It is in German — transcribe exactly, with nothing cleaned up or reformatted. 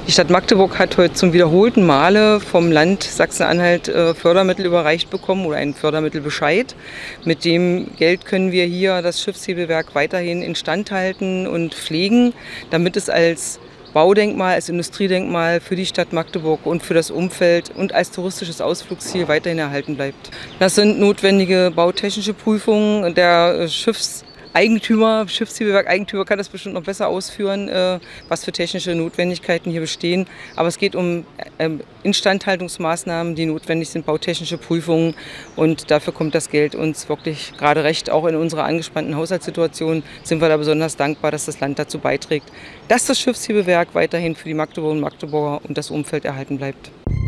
Die Stadt Magdeburg hat heute zum wiederholten Male vom Land Sachsen-Anhalt äh, Fördermittel überreicht bekommen oder einen Fördermittelbescheid. Mit dem Geld können wir hier das Schiffshebewerk weiterhin instand halten und pflegen, damit es als Baudenkmal, als Industriedenkmal für die Stadt Magdeburg und für das Umfeld und als touristisches Ausflugsziel weiterhin erhalten bleibt. Das sind notwendige bautechnische Prüfungen der Schiffs Eigentümer, Schiffshebewerk-Eigentümer kann das bestimmt noch besser ausführen, äh, was für technische Notwendigkeiten hier bestehen. Aber es geht um äh, Instandhaltungsmaßnahmen, die notwendig sind, bautechnische Prüfungen. Und dafür kommt das Geld uns wirklich gerade recht. Auch in unserer angespannten Haushaltssituation sind wir da besonders dankbar, dass das Land dazu beiträgt, dass das Schiffshebewerk weiterhin für die Magdeburgerinnen und Magdeburger und das Umfeld erhalten bleibt.